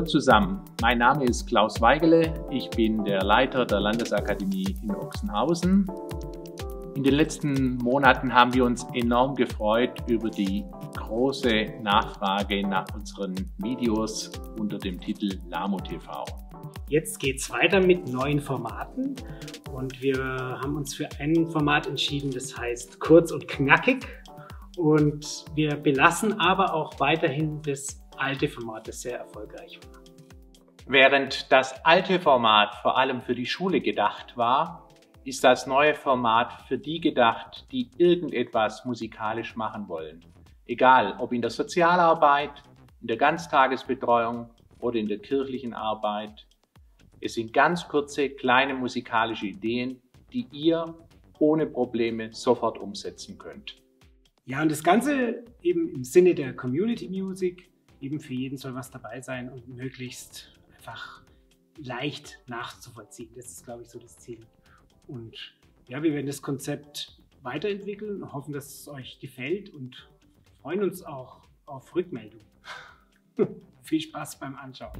zusammen, mein Name ist Klaus Weigele, ich bin der Leiter der Landesakademie in Ochsenhausen. In den letzten Monaten haben wir uns enorm gefreut über die große Nachfrage nach unseren Videos unter dem Titel LAMO TV. Jetzt geht es weiter mit neuen Formaten und wir haben uns für ein Format entschieden, das heißt kurz und knackig, und wir belassen aber auch weiterhin das alte Format, das sehr erfolgreich war. Während das alte Format vor allem für die Schule gedacht war, ist das neue Format für die gedacht, die irgendetwas musikalisch machen wollen. Egal, ob in der Sozialarbeit, in der Ganztagesbetreuung oder in der kirchlichen Arbeit. Es sind ganz kurze, kleine musikalische Ideen, die ihr ohne Probleme sofort umsetzen könnt. Ja, und das Ganze eben im Sinne der Community Music, eben für jeden soll was dabei sein und möglichst einfach leicht nachzuvollziehen. Das ist, glaube ich, so das Ziel. Und ja, wir werden das Konzept weiterentwickeln und hoffen, dass es euch gefällt und freuen uns auch auf Rückmeldung. Viel Spaß beim Anschauen.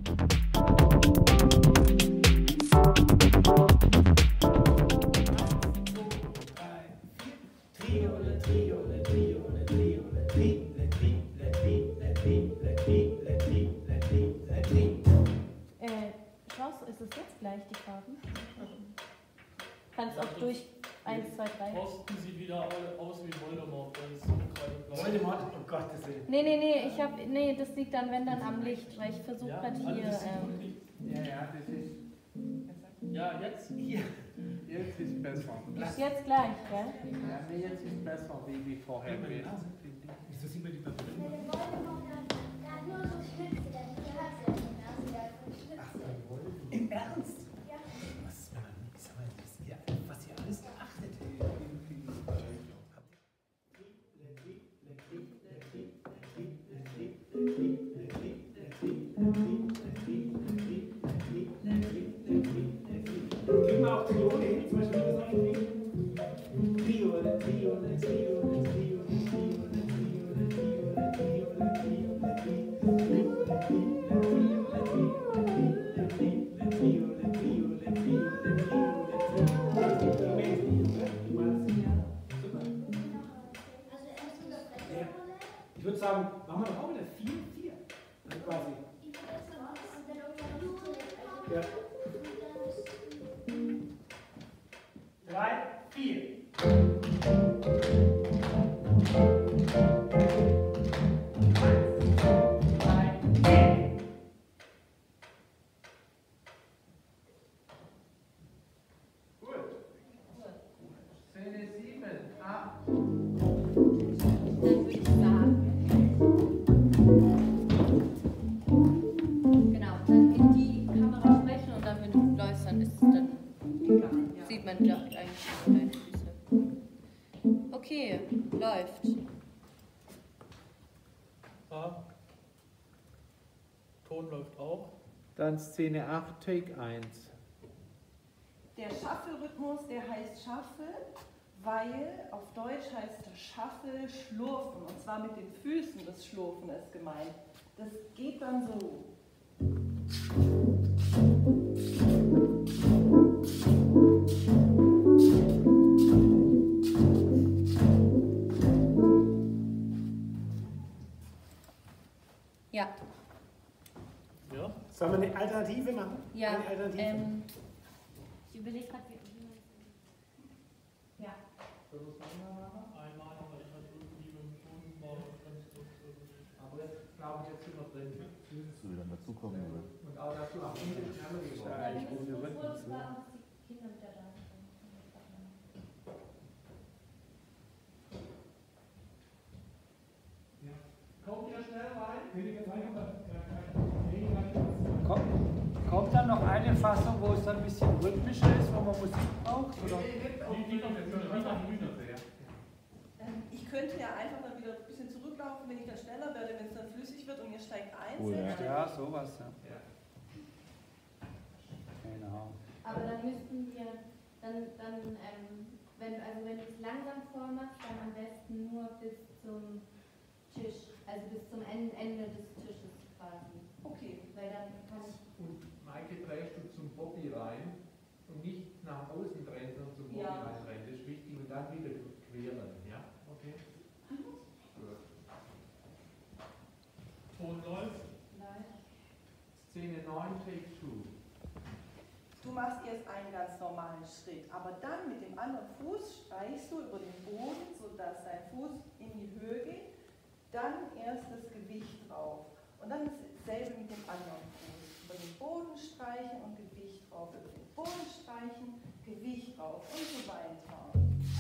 Klaus, ist es jetzt gleich die Karten? Kannst auch durch 1, 2, 3. Posten sie wieder aus wie Voldemort. Voldemort? Oh Gott, das ist... Nee, das liegt dann, wenn dann am Licht, weil ich versuche gerade hier... Ja, das ist... Ja, jetzt? Hier. Jetzt ist besser. Ist jetzt gleich, gell? Ja, nee, jetzt ist besser wie vorher. Wieso sieht man die Papiere? Im Ernst? Ja. Was ihr alles beachtet. Kriegen wir auch Triole hin, zum Beispiel das einkriegen? Triole, Triole, Triole, Triole, Triole, Triole, Triole, Triole, ich würde sagen, machen wir doch auch wieder 4, 4. Also quasi. Ja. 3, 4. Szene 7, A. Genau, dann in die Kamera sprechen und dann, wenn du läufst, dann ist es dann egal. Ja. Sieht man ja eigentlich nur deine Füße. Okay, läuft. A. Ton läuft auch. Dann Szene 8, Take 1. Der Shuffle-Rhythmus, der heißt Shuffle, weil auf Deutsch heißt das Shuffle Schlurfen, und zwar mit den Füßen das Schlurfen ist gemeint. Das geht dann so. Ja. Ja? Sollen wir eine Alternative machen? Ja, eine Alternative. ich überlege gerade, wie... Ja. Können wir es einmal, aber ich hatte irgendwie mit dem Ton mal ganz kurz irgendwie. Aber jetzt glaube ich, jetzt sind wir drin. So wieder dazukommen würde. Und auch dazu auch in den Memory Ja, eigentlich das ohne ist Rhythmus. das war auch die Kinder wieder da. Kommt ihr schnell rein? Kommt dann noch eine Fassung, wo es dann ein bisschen rhythmischer ist, wo man Musik braucht? Oder? Ich könnte ja einfach dann wieder ein bisschen zurücklaufen, wenn ich dann schneller werde, wenn es dann flüssig wird und ihr steigt ein. Oh, ja. Ja, sowas, ja. Genau. Aber dann müssten wir, wenn du es langsam vormachst, dann am besten nur bis zum Tisch, also bis zum Ende des Tisches quasi. Okay. Weil dann kann ich. Und Maike drehst du zum Bobby rein und nicht nach außen drehen, sondern zum Bobby rein. Das ist wichtig und dann wieder queren. Ja? Okay? Gut. Ton läuft. Szene 9, Take 2. Du machst erst einen ganz normalen Schritt, aber dann mit dem anderen Fuß streichst du über den Boden, sodass dein Fuß in die Höhe geht, dann erst das Gewicht drauf. Und dann dasselbe mit dem anderen Fuß. Über den Boden streichen und Gewicht drauf, über den Boden streichen, Gewicht drauf und so weiter.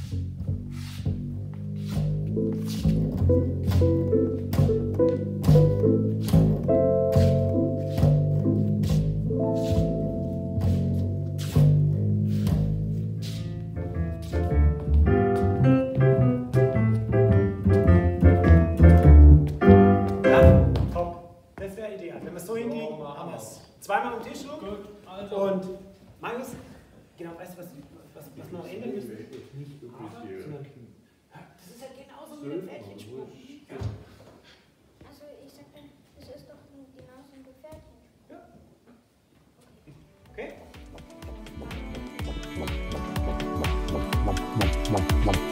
Zweimal am Tisch rum. Gut, also. Und Marius, genau, weißt du, was wir noch ändern müssen? Nicht wirklich viel. Das ist ja genauso wie ein Pferdchensprung. Also ich sag dann, es ist doch genauso ein Pferdchensprung. Ja. Okay.